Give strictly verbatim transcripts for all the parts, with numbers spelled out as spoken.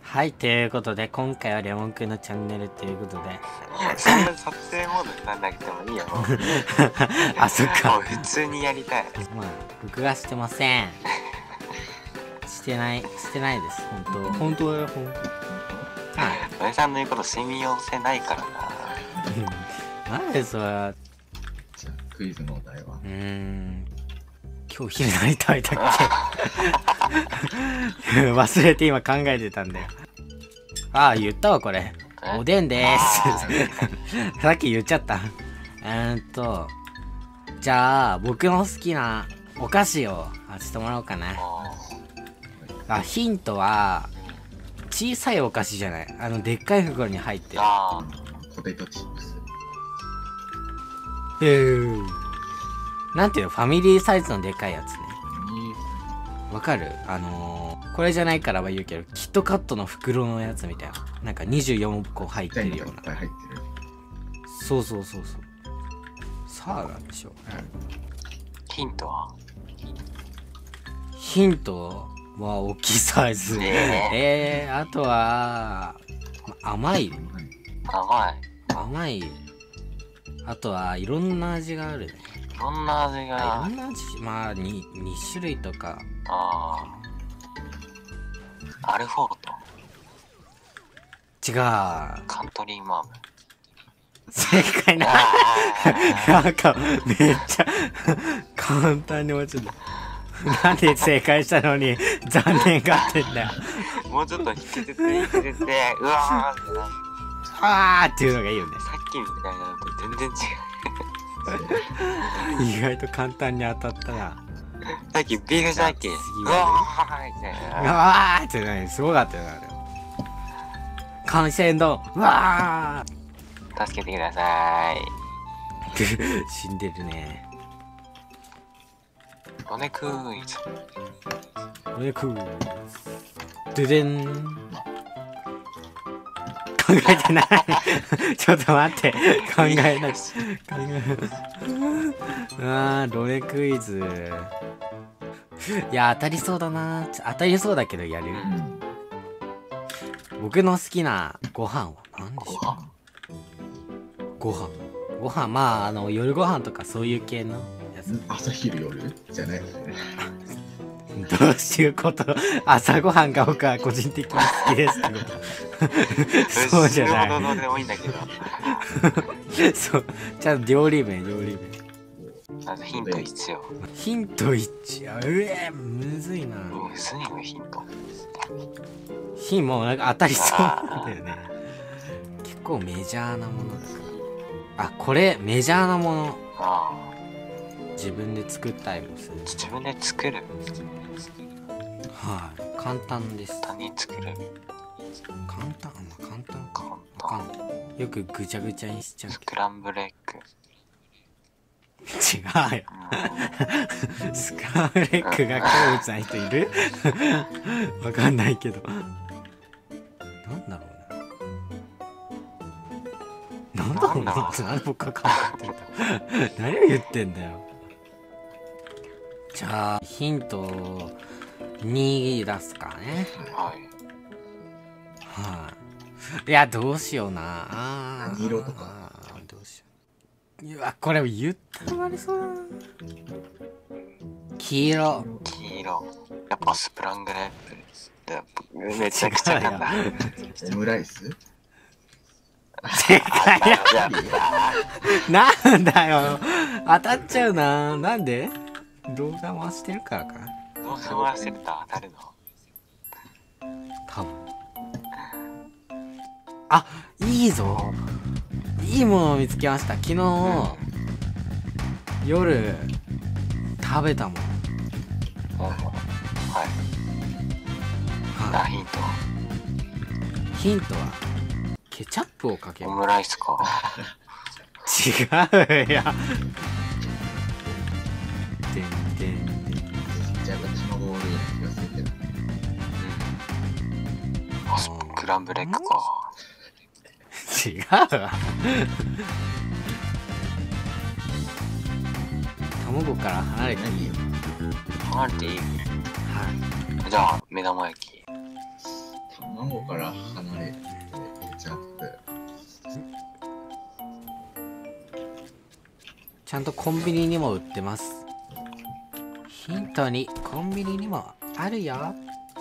はい、ということで今回はレモンくんのチャンネルということでそんな撮影モードになんなくてもいいよ。 あ、そっか。 もう普通にやりたい。 まあ録画してません。してないしてないです。本当本当だよ本当。はい。 おじさんの言うこと信用性ないからな。 なんでそれは。 じゃあクイズのお題は。 うーん。今日昼何食べたっけ忘れて今考えてたんだよ。ああ、言ったわこれ。おでんでーす。さっき言っちゃった。えーっと、じゃあ僕の好きなお菓子を当ててもらおうかな。あ、ヒントは小さいお菓子じゃない。あのでっかい袋に入ってる。 あポテトチップス。 えー、なんていうの、ファミリーサイズのでっかいやつね。わかる？あのー、これじゃないからは言うけど、キットカットの袋のやつみたいな。なんかにじゅうよんこ入ってるような。 いっぱい入ってる。 そうそうそうそう。さあなんでしょう。 ヒントはヒントは大きいサイズ。 ねえー、あとは、甘い。 甘い。 甘い。あとはいろんな味があるね。 いろんな味いが。 ろんな味、まあ 2, に種類とか。 ああ。アルフォート。 違う。 カントリーマーム。 正解な。なんかめっちゃ簡単に落ちた。なんで正解したのに残念がってんだよ。 もうちょっと引けてて引けてて、うわーってな。 あーっていうのがいいよね。 さっきみたいなのと全然違う。 意外と簡単に当たったな。 さっきビーフジャーキー。うわーって。 あーってね、すごかったよなあれ。幹線道。うわー。助けてください。 死んでるね。 おねクイズ。 おねクイズ。ででん。考えてない。ちょっと待って。考えない。考えあー、ロレクイズ。いや、当たりそうだな。当たりそうだけどやる。僕の好きなご飯は何でしょう。ご飯。ご飯、まあ、あの、夜ご飯とかそういう系のやつ。 朝昼夜じゃない。 どうしようこと。朝ごはんが僕は個人的に好きですけど。そうじゃない。 どうでもいいんだけど。 そう。じゃあ料理名、料理名。 まずヒントいちよ。 ヒントいち。うえ、むずいな。 むずいのヒント。 ヒンもなんか当たりそうなんだよね。結構メジャーなものだから。あ、これメジャーなもの。 ああ。 自分で作ったりもする。 自分で作る。 はい、簡単です。 簡単に作る。 簡単、まあ、簡単か。 簡単。 よくぐちゃぐちゃにしちゃう。 スクランブルエッグ。 違うよ。スクランブルエッグが好物な人いる？わかんないけど。なんだろうな。なんだろうなって何で僕が考えてるんだ。何を言ってんだよ。じゃあヒントに出すかね。 はい。 はい。いやどうしような。あ何色とか。 どうしよう。うわこれ言ったらありそうだな。黄色。 黄色。やっぱスプラングルエッグ。めちゃくちゃなんだ。 オムライス。 正解や。なんだよ。当たっちゃうな。なんで？動画回してるからかな。 動画回してると当たるの？ 多分。あ、いいぞ。いいものを見つけました。昨日、うん、夜食べたもん。 はい。はい。ヒント。 ヒントはケチャップをかける。 オムライスか。 違うや。でんでんでん。 じゃあ私のボールな気がするけど。 うん。スクランブルエッグか。 違うわ。卵から離れていいよ。 離れていい？ はい。 じゃあ目玉焼き。 卵から離れてケチャップ。 ちゃんとコンビニにも売ってます。ヒントにコンビニにもあるよ。 わ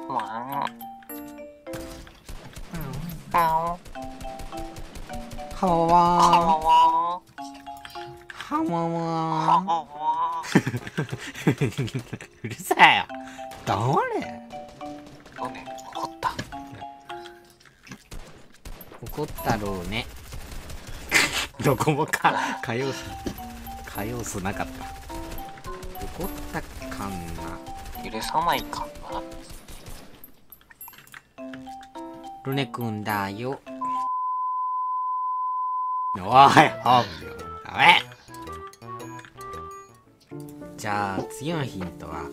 はわわーーわはわーわわーうるさいよ。黙れ。 ーどれ怒った怒ったろうね。どこもか火曜素火曜素なかった。怒ったかんな。 許さないかな。 ルネくんだよ。おい、おい、ダメ。じゃあ次のヒントは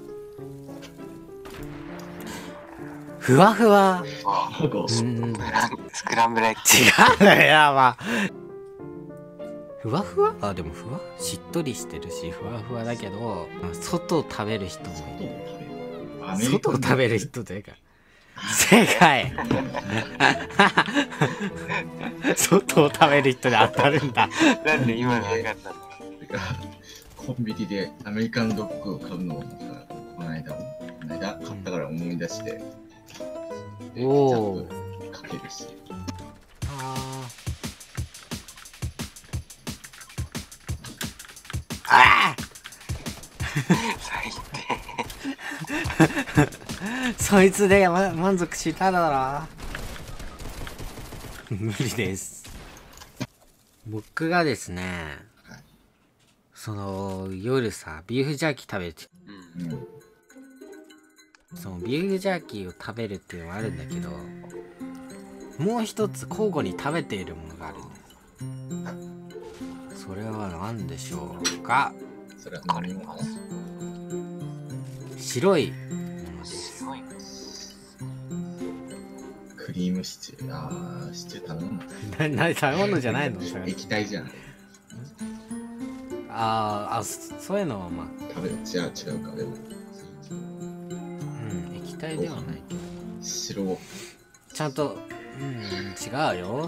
ふわふわ。 卵。 うんブランスクランブルエッグ。 違うのよ、まあふわふわ、あでもふわしっとりしてるしふわふわだけど、外を食べる人もいる。外を食べる人というか正解。外を食べる人で当たるんだ。 なんで今の分かったの。 コンビニでアメリカンドッグを買うのをさ、この間、この間買ったから思い出して、 おおケチャップかけるし。 ああ最低。 そいつで、ま、満足しただろ。無理です。僕がですね、 はい、 その夜さビーフジャーキー食べて、 うんうん。 そのビーフジャーキーを食べるっていうのはあるんだけど、もう一つ交互に食べているものがあるんです。それは何でしょうか。 それは飲み物。 白いものです。 すごい。 クリームシチュー。あー、シチュー頼んだ。 な、な、食べ物じゃないのそれ。 液体じゃん。 あーあ、そそういうのはまあ、 食べる。違う、違うか。でも、 うん、液体ではないけど。 白。 ちゃんと、うん、違うよ。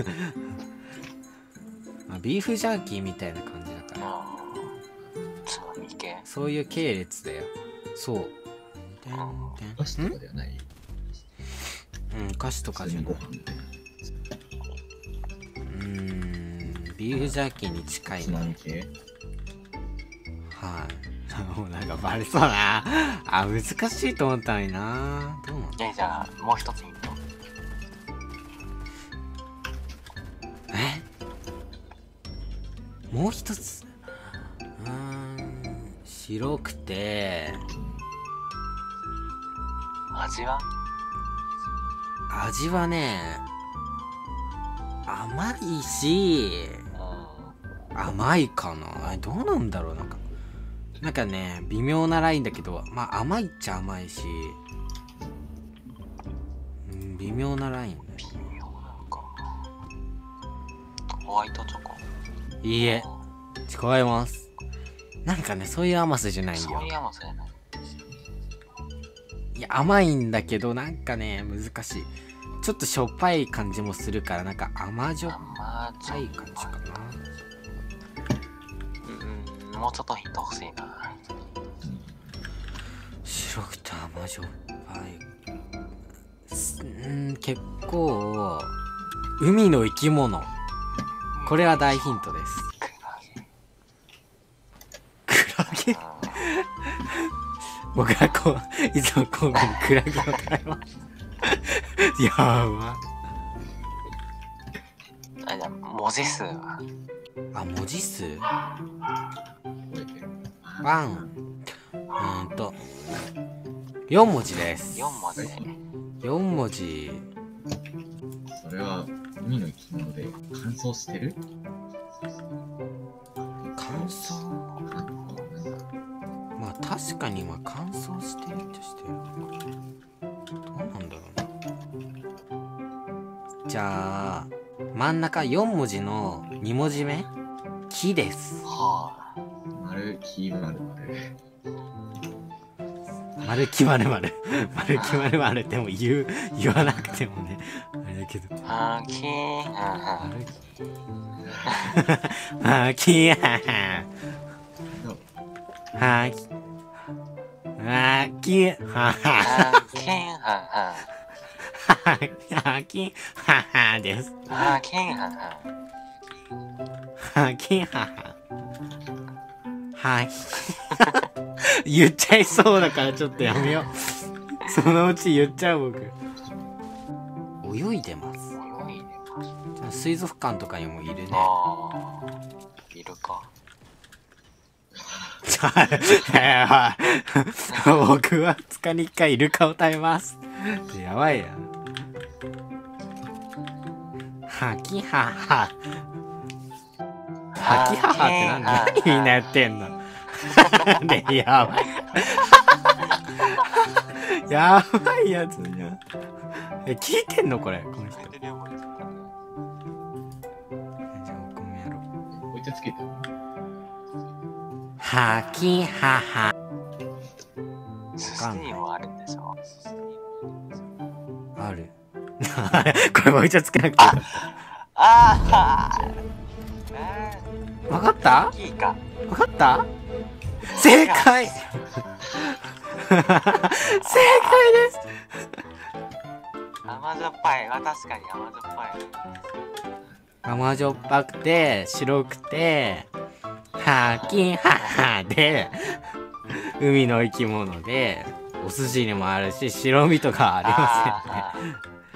まあ、ビーフジャーキーみたいな感じだから。 ああ。つまみ系。 そういう系列だよ。そう。てんお菓子てんとかではない。 うん、菓子とかじゃない。 ご飯みたいな。 うーん、ビーフジャーキーに近いつまね。 み系。 はい。もうなんかバレそうな。あ、難しいと思ったのにな。どうなの？ え、じゃあ、もう一つヒント。 え？もう一つ。うーん、白くて、 味は味はね、甘いし、 う甘いかな。どうなんだろう。なんかなんかね微妙なラインだけど、まあ甘いっちゃ甘いし、うん、微妙なラインだよ。 ん。微妙なのか。ホワイトチョコ。 いいえ、違います。なんかねそういう甘さじゃないんだよ。 そういう甘さじゃない。 いや甘いんだけどなんかね難しい。ちょっとしょっぱい感じもするから、なんか甘じょっ甘じょっぱい感じかな。 うん、もうちょっとヒント欲しいな。 白くて甘じょっぱい。すん結構海の生き物。これは大ヒントです。クラゲ。僕はこういつも交互にクラゲを食べます。やば。 あ、じゃあ、文字数はあ、文字数覚えてる。 ワンうーんとよん文字です。 よん文字で。 よん文字。 それは海の生き物で乾燥してる？ 乾燥、 乾燥なんだ。 まあ確かにまあ乾燥してるとしてるのか。どうなんだろうな。じゃあ真ん中よん文字のに文字目、木です。 は丸、黄丸、丸。 丸木丸丸丸木丸丸っても言う言わなくてもねあれだけどはきはははきはははきはきはははきはははきははですはきはははきはははき言っちゃいそうだからちょっとやめようそのうち言っちゃう僕泳いでます泳いでます。 水族館とかにもいるねああ、いるか。 僕はふつかにいっかいイルカを食べますやばいやはきはははきははってなんだみんなやってんのでやばいやばいやつじゃんえ聞いてんのこれこの人じゃあ僕もやろう置いてつけて。 はきはは寿司にもあるんでしょ。 あるこれもう一度つけなくていいかああわかったいいか。 わかった正解正解です甘じょっぱい。まあ確かに甘じょっぱい。 甘じょっぱくて白くてはきははで海の生き物でお寿司にもあるし白身とかありませんね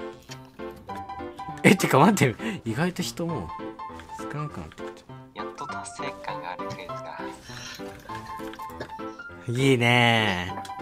えってか待って意外と人も少なくなってきたやっと達成感があるというか。 いいねー